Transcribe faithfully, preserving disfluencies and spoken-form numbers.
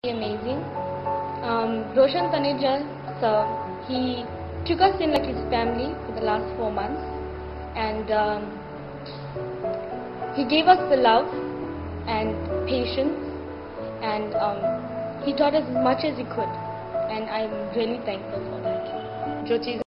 amazing. Um, Roshan Taneja, sir, he took us in like his family for the last four months, and um, he gave us the love and patience, and um, he taught us as much as he could, and I'm really thankful for that. जो चीज़